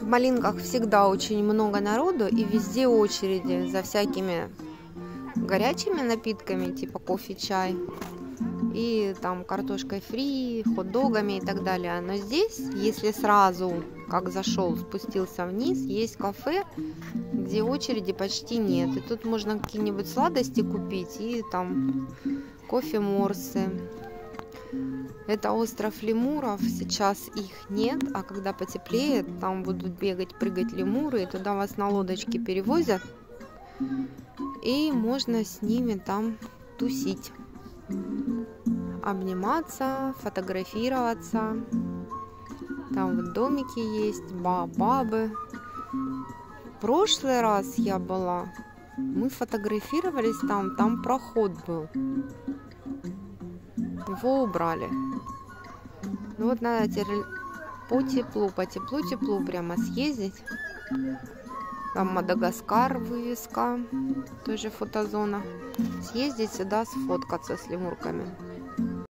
Малинках всегда очень много народу и везде очереди за всякими горячими напитками, типа кофе, чай, и там картошкой фри, хот-догами и так далее. Но здесь, если сразу, как зашел, спустился вниз, есть кафе, где очереди почти нет. И тут можно какие-нибудь сладости купить и там кофе-морсы. Это остров лемуров, сейчас их нет, а когда потеплеет, там будут бегать, прыгать лемуры, и туда вас на лодочке перевозят, и можно с ними там тусить, обниматься, фотографироваться. Там вот домики есть, баобабы. В прошлый раз я была, мы фотографировались там проход был. Его убрали. Ну вот надо теперь по теплу прямо съездить. Там Мадагаскар вывеска, тоже фотозона. Съездить сюда, сфоткаться с лемурками.